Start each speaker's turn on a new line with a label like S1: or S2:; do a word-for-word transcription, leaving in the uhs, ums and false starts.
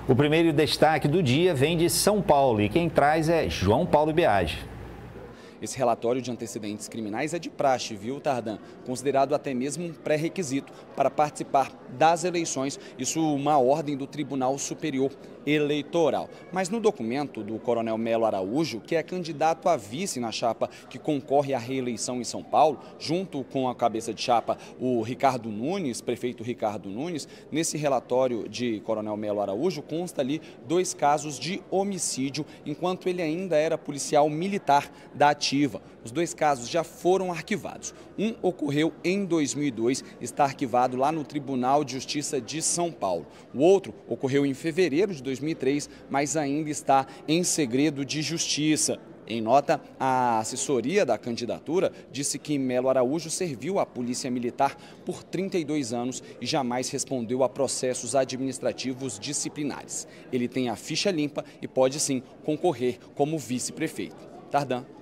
S1: O primeiro destaque do dia vem de São Paulo e quem traz é João Paulo Biagi.
S2: Esse relatório de antecedentes criminais é de praxe, viu, Tardan? Considerado até mesmo um pré-requisito para participar das eleições, isso uma ordem do Tribunal Superior Eleitoral. Mas no documento do Coronel Melo Araújo, que é candidato a vice na chapa que concorre à reeleição em São Paulo, junto com a cabeça de chapa, o Ricardo Nunes, prefeito Ricardo Nunes, nesse relatório de Coronel Melo Araújo consta ali dois casos de homicídio, enquanto ele ainda era policial militar da ativa. Os dois casos já foram arquivados. Um ocorreu em dois mil e dois, está arquivado lá no Tribunal de Justiça de São Paulo. O outro ocorreu em fevereiro de dois mil e três, mas ainda está em segredo de justiça. Em nota, a assessoria da candidatura disse que Melo Araújo serviu à Polícia Militar por trinta e dois anos e jamais respondeu a processos administrativos disciplinares. Ele tem a ficha limpa e pode sim concorrer como vice-prefeito. Tardan.